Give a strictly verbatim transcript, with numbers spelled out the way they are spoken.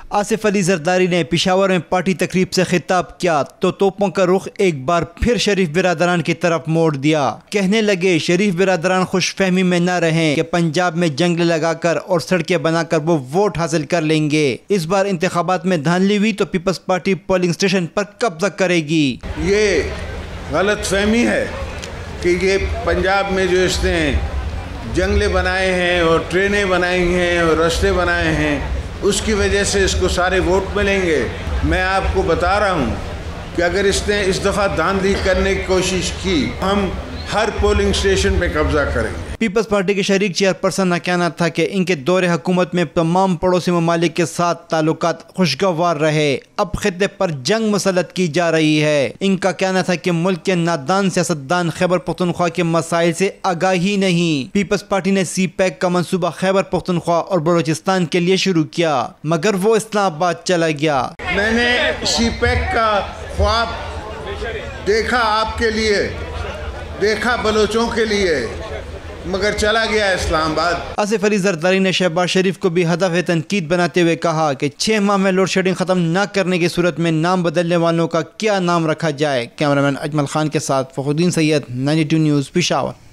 آصف علی زرداری نے پشاور میں پارٹی تقریب سے خطاب کیا تو توپوں کا رخ ایک بار پھر شریف برادران کی طرف موڑ دیا۔ کہنے لگے شریف برادران خوش فہمی میں نہ رہیں کہ پنجاب میں جنگلے لگا کر اور سڑکیں بنا کر وہ ووٹ حاصل کر لیں گے۔ اس بار انتخابات میں دھاندلی ہوئی تو پیپلز پارٹی پولنگ اسٹیشن پر قبضہ کرے گی۔ یہ غلط فہمی ہے کہ یہ پنجاب میں جو اس نے جنگلے بنائے ہیں اور ٹرینیں بنائی ہیں اور راستے بنائے ہیں اس کی وجہ سے اس کو سارے ووٹ ملیں گے۔ میں آپ کو بتا رہا ہوں کہ اگر اس نے اس دفعہ دھاندلی کرنے کی کوشش کی ہم ہر پولنگ اسٹیشن پہ قبضہ کریں گے۔ پیپلز پارٹی کے شریک چیئرپرسن کا کہنا تھا کہ ان کے دور حکومت میں تمام پڑوسی ممالک کے ساتھ تعلقات خوشگوار رہے، اب خطے پر جنگ مسلط کی جا رہی ہے۔ ان کا کہنا تھا کہ ملک کے نادان سیاستدان خیبر پختونخوا کے مسائل سے آگاہی نہیں۔ پیپلز پارٹی نے سی پیک کا منصوبہ خیبر پختونخوا اور بلوچستان کے لیے شروع کیا مگر وہ اسلام آباد چلا گیا۔ میں نے سی پیک کا خواب دیکھا آپ کے لیے، دیکھا بلوچوں کے لیے، مگر چلا گیا اسلام آباد۔ آصف علی زرداری نے شہباز شریف کو بھی ہدف تنقید بناتے ہوئے کہا کہ چھ ماہ میں لوڈ شیڈنگ ختم نہ کرنے کی صورت میں نام بدلنے والوں کا کیا نام رکھا جائے۔ کیمرہ مین اجمل خان کے ساتھ Fakhar Uddin Syed, ninety two news, Peshawar.